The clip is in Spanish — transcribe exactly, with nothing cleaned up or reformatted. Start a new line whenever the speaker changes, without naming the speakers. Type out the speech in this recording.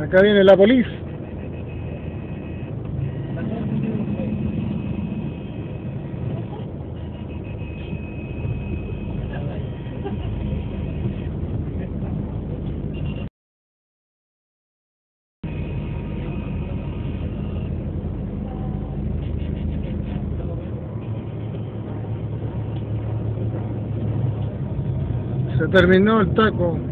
Acá viene la policía. Se terminó el taco.